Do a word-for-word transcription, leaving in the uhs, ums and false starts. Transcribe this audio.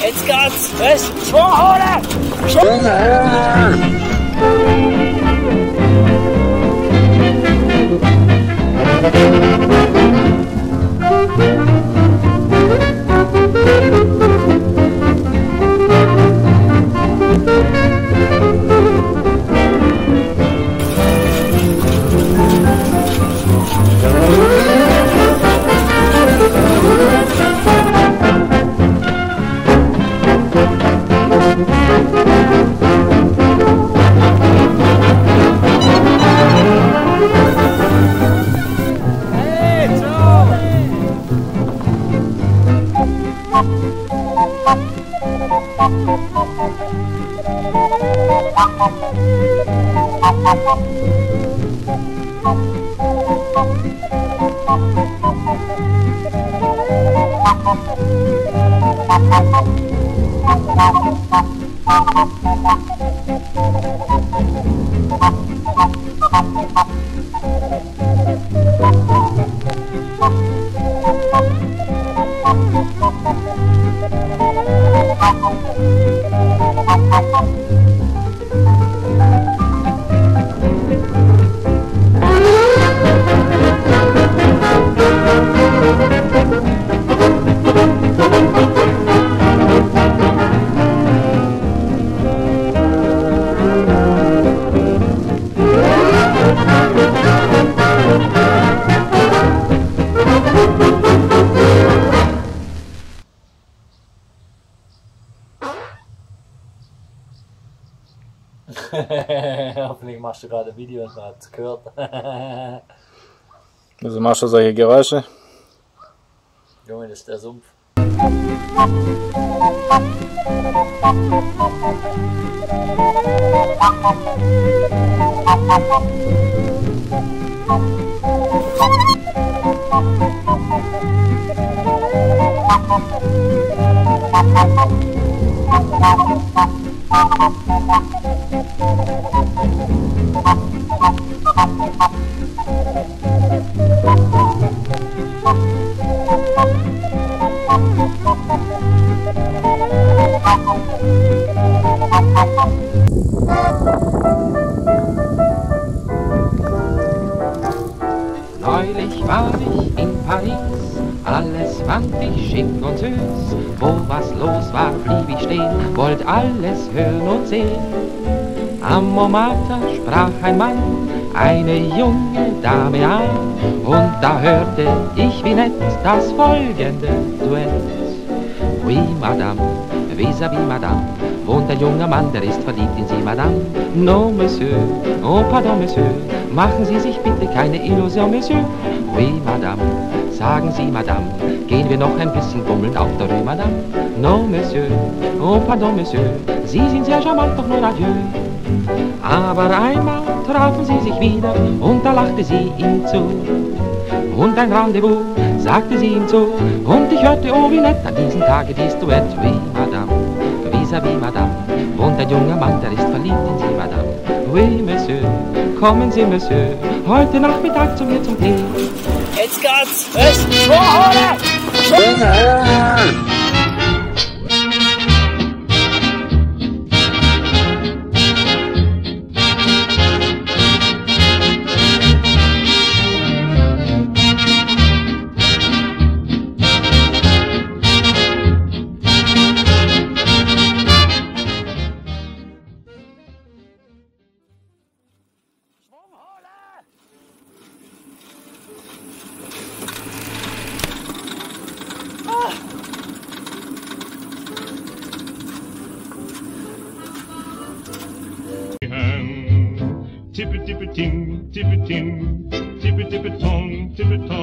Jetzt geht's! Was? Schwung holen! Hoffentlich machst du gerade ein Video und man hat es gehört. Also machst du solche Geräusche? Junge, das ist der Sumpf. Neulich war ich in Paris, alles fand ich schick und süß. Wo was los war, blieb ich stehen, wollt alles hören und sehen. Am Montmartre sprach ein Mann eine junge Dame an, und da hörte ich wie nett das folgende Duett. Oui, Madame, vis-à-vis, Madame, wohnt ein junger Mann, der ist verliebt in Sie, Madame. No, Monsieur, oh, pardon, Monsieur, machen Sie sich bitte keine Illusion, Monsieur. Oui, Madame, sagen Sie, Madame, gehen wir noch ein bisschen bummeln auf der Rue, Madame. No, Monsieur, oh, pardon, Monsieur, Sie sind sehr charmant, doch nur adieu. Aber einmal trafen sie sich wieder, und da lachte sie ihm zu. Und ein Rendezvous sagte sie ihm zu, und ich hörte, oh wie nett, an diesem Tage dies Duett. Oui, Madame, vis-à-vis, Madame, wohnt ein junger Mann, der ist verliebt in Sie, Madame. Oui, Monsieur, kommen Sie, Monsieur, heute Nachmittag zu mir zum Tee. Jetzt geht's! Was? Schwung holen! Tippe, tippe, ting, tippe, ting, tippe, tippe, tong, tippe, tong.